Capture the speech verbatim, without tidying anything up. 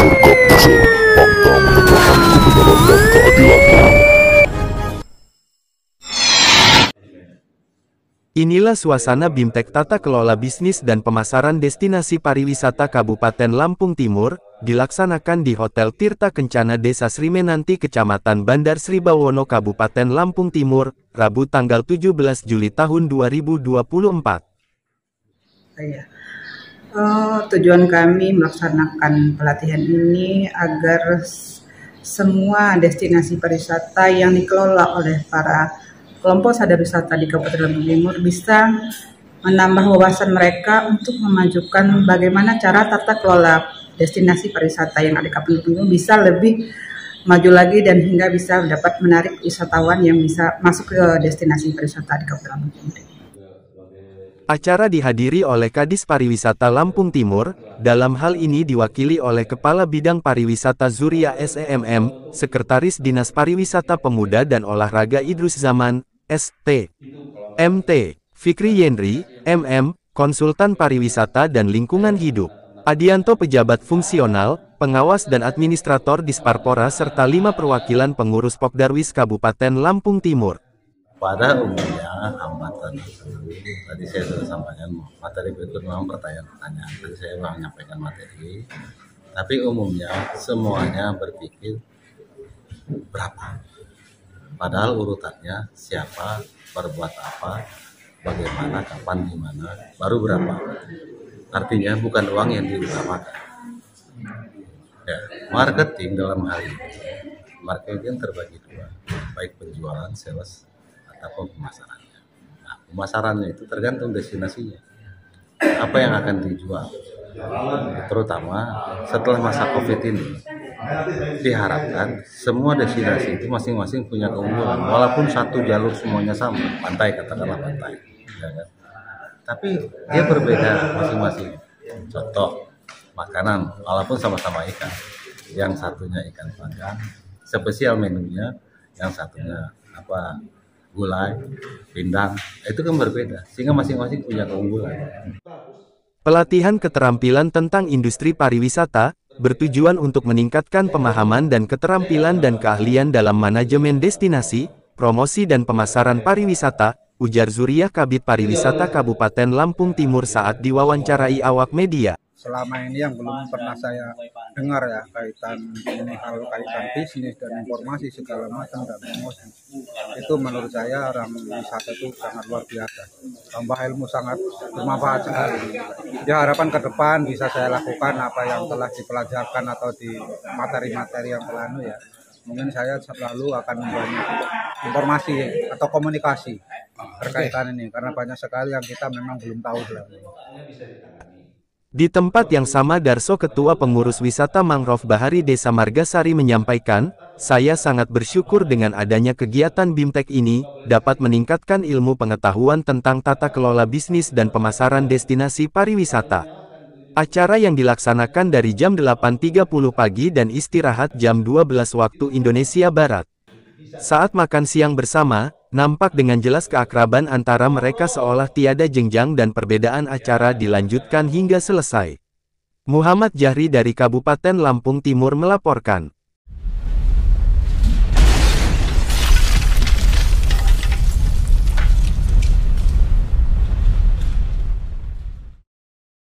Sergap User, fakta menegakkan kebenaran dan keadilan. Inilah suasana BIMTEK Tata Kelola Bisnis dan Pemasaran Destinasi Pariwisata Kabupaten Lampung Timur, dilaksanakan di Hotel Tirta Kencana Desa Srimenanti Kecamatan Bandar Sribawono Kabupaten Lampung Timur, Rabu tanggal tujuh belas Juli tahun dua ribu dua puluh empat. Iya. Uh, tujuan kami melaksanakan pelatihan ini agar semua destinasi pariwisata yang dikelola oleh para kelompok sadar wisata di Kabupaten Lampung Timur bisa menambah wawasan mereka untuk memajukan bagaimana cara tata kelola destinasi pariwisata yang ada di Kabupaten Lampung Timur bisa lebih maju lagi dan hingga bisa dapat menarik wisatawan yang bisa masuk ke destinasi pariwisata di Kabupaten Lampung Timur. Acara dihadiri oleh Kadis Pariwisata Lampung Timur, dalam hal ini diwakili oleh Kepala Bidang Pariwisata Zuria S E M M, Sekretaris Dinas Pariwisata Pemuda dan Olahraga Idrus Zaman, S T M T, Fikri Yenri, M M, Konsultan Pariwisata dan Lingkungan Hidup, Adianto Pejabat Fungsional, Pengawas dan Administrator Disparpora serta lima perwakilan pengurus Pokdarwis Kabupaten Lampung Timur. Pada umumnya hambatan itu, tadi saya sudah sampaikan materi berikut memang pertanyaan-pertanyaan, tadi saya memang menyampaikan materi, tapi umumnya semuanya berpikir berapa, padahal urutannya siapa, berbuat apa, bagaimana, kapan, di mana, baru berapa. Artinya bukan uang yang diutamakan. Ya, marketing dalam hal ini, marketing terbagi dua, baik penjualan, sales, ataupun pemasarannya. Nah, pemasarannya itu tergantung destinasinya. Apa yang akan dijual? Terutama setelah masa Covid ini, diharapkan semua destinasi itu masing-masing punya keunggulan. Walaupun satu jalur semuanya sama, pantai katakanlah pantai, ya kan? Tapi dia berbeda masing-masing. Contoh makanan, walaupun sama-sama ikan, yang satunya ikan panggang, spesial menunya, yang satunya apa? Gulai, pindang, itu kan berbeda, sehingga masing-masing punya keunggulan. Pelatihan keterampilan tentang industri pariwisata, bertujuan untuk meningkatkan pemahaman dan keterampilan dan keahlian dalam manajemen destinasi, promosi dan pemasaran pariwisata, ujar Zuriah Kabid Pariwisata Kabupaten Lampung Timur saat diwawancarai awak media. Selama ini yang belum pernah saya dengar ya kaitan ini hal kaitan bisnis dan informasi segala macam dan promosi, itu menurut saya orang wisata itu sangat luar biasa, tambah ilmu sangat bermanfaat sekali. Ya harapan ke depan bisa saya lakukan apa yang telah dipelajarkan atau di materi-materi yang telah ya, mungkin saya selalu akan membanyak informasi atau komunikasi terkaitan ini karena banyak sekali yang kita memang belum tahu selama ini. Di tempat yang sama Darso Ketua Pengurus Wisata Mangrove Bahari Desa Margasari menyampaikan, saya sangat bersyukur dengan adanya kegiatan BIMTEK ini, dapat meningkatkan ilmu pengetahuan tentang tata kelola bisnis dan pemasaran destinasi pariwisata. Acara yang dilaksanakan dari jam delapan tiga puluh pagi dan istirahat jam dua belas waktu Indonesia Barat. Saat makan siang bersama, nampak dengan jelas keakraban antara mereka seolah tiada jenjang dan perbedaan acara dilanjutkan hingga selesai. Muhammad Jahri dari Kabupaten Lampung Timur melaporkan.